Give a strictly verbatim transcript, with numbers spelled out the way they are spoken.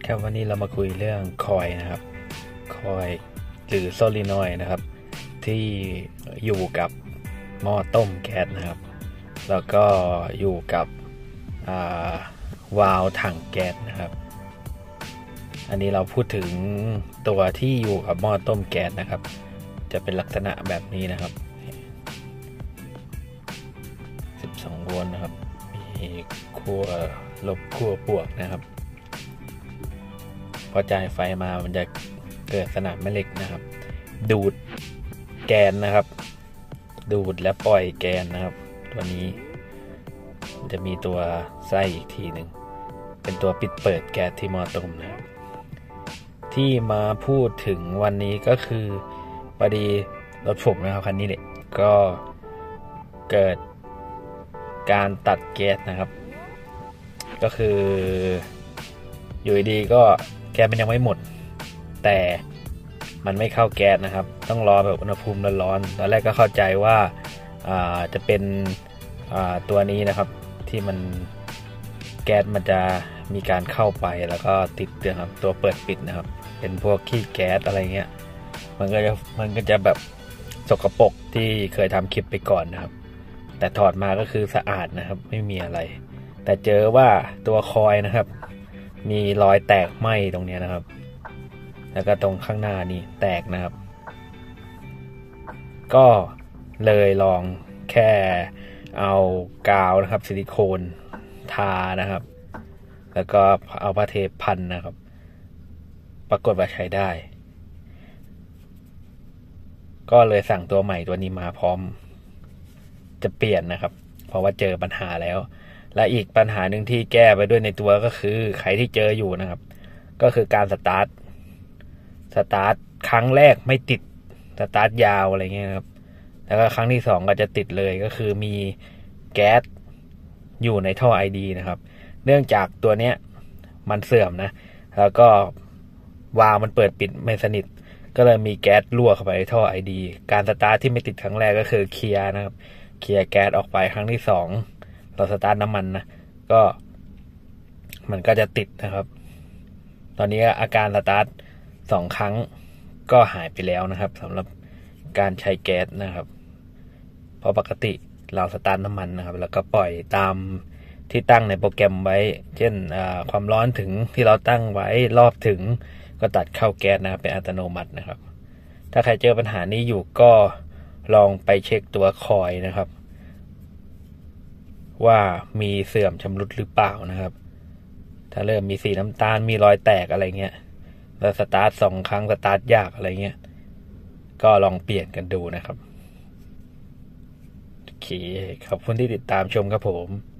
ครับวันนี้เรามาคุยเรื่องคอยนะครับคอยหรือโซลินอยด์นะครับที่อยู่กับหม้อต้มแก๊สนะครับแล้วก็อยู่กับวาล์วถังแก๊สนะครับอันนี้เราพูดถึงตัวที่อยู่กับหม้อต้มแก๊สนะครับจะเป็นลักษณะแบบนี้นะครับสิบสองโวลต์นะครับมีขั้วลบขั้วบวกนะครับพอจ่ายไฟมามันจะเกิดสนามแม่เหล็กนะครับดูดแกนนะครับดูดและปล่อยแกนนะครับตัวนี้จะมีตัวไส้อีกทีหนึ่งเป็นตัวปิดเปิดแก๊สที่หม้อต้มนะครับที่มาพูดถึงวันนี้ก็คือพอดีรถผมนะครับคันนี้เนี่ยก็เกิดการตัดแก๊สนะครับก็คืออยู่ดีก็แก๊สมันยังไม่หมดแต่มันไม่เข้าแก๊สนะครับต้องรอแบบอุณหภูมิร้อนๆตอนแรกก็เข้าใจว่าอ่าจะเป็นอ่าตัวนี้นะครับที่มันแก๊สมันจะมีการเข้าไปแล้วก็ติดนะครับตัวเปิดปิดนะครับเป็นพวกขี้แก๊สอะไรเงี้ยมันก็จะมันก็จะแบบสกปรกที่เคยทำคลิปไปก่อนนะครับแต่ถอดมาก็คือสะอาดนะครับไม่มีอะไรแต่เจอว่าตัวคอยนะครับมีรอยแตกไหม้ตรงนี้นะครับแล้วก็ตรงข้างหน้านี่แตกนะครับก็เลยลองแค่เอากาวนะครับซิลิโคนทานะครับแล้วก็เอาผ้าเทปพันนะครับปรากฏว่าใช้ได้ก็เลยสั่งตัวใหม่ตัวนี้มาพร้อมจะเปลี่ยนนะครับเพราะว่าเจอปัญหาแล้วและอีกปัญหาหนึ่งที่แก้ไปด้วยในตัวก็คือใครที่เจออยู่นะครับก็คือการสตาร์ทสตาร์ทครั้งแรกไม่ติดสตาร์ทยาวอะไรเงี้ยครับแล้วก็ครั้งที่สองก็จะติดเลยก็คือมีแก๊สอยู่ในท่อ ไอ ดี นะครับเนื่องจากตัวเนี้ยมันเสื่อมนะแล้วก็วาล์วมันเปิดปิดไม่สนิทก็เลยมีแก๊สรั่วเข้าไปในท่อ ไอ ดี การสตาร์ทที่ไม่ติดครั้งแรกก็คือเคลียร์นะครับเคลียร์แก๊สออกไปครั้งที่สองเราสตาร์ทน้ำมันนะก็มันก็จะติดนะครับตอนนี้อาการสตาร์ทสองครั้งก็หายไปแล้วนะครับสำหรับการใช้แก๊สนะครับเพราะปกติเราสตาร์ทน้ำมันนะครับแล้วก็ปล่อยตามที่ตั้งในโปรแกรมไว้เช่นความร้อนถึงที่เราตั้งไว้รอบถึงก็ตัดเข้าแก๊สนะครับเป็นอัตโนมัตินะครับถ้าใครเจอปัญหานี้อยู่ก็ลองไปเช็คตัวคอยนะครับว่ามีเสื่อมชำรุดหรือเปล่านะครับถ้าเริ่มมีสีน้ำตาลมีรอยแตกอะไรเงี้ยแล้วสตาร์ทสองครั้งสตาร์ทยากอะไรเงี้ยก็ลองเปลี่ยนกันดูนะครับโอเคขอบคุณที่ติดตามชมครับผม